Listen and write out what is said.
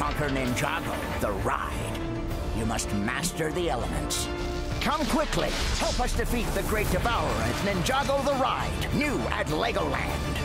conquer Ninjago, the ride, you must master the elements. Come quickly, help us defeat the Great Devourer at Ninjago the Ride, new at Legoland.